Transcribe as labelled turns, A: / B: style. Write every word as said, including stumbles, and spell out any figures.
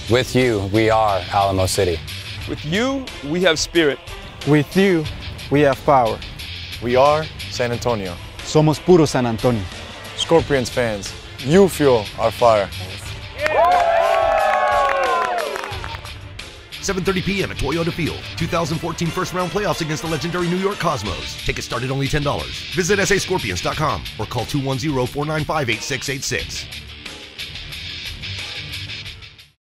A: With you, we are Alamo City.
B: With you, we have spirit.
C: With you, we have power.
D: We are San Antonio.
C: Somos puro San Antonio.
D: Scorpions fans, you fuel our fire.
E: seven thirty p m at Toyota Field. two thousand fourteen first round playoffs against the legendary New York Cosmos. Tickets start at only ten dollars. Visit S A Scorpions dot com or call two one zero, four nine five, eight six eight six.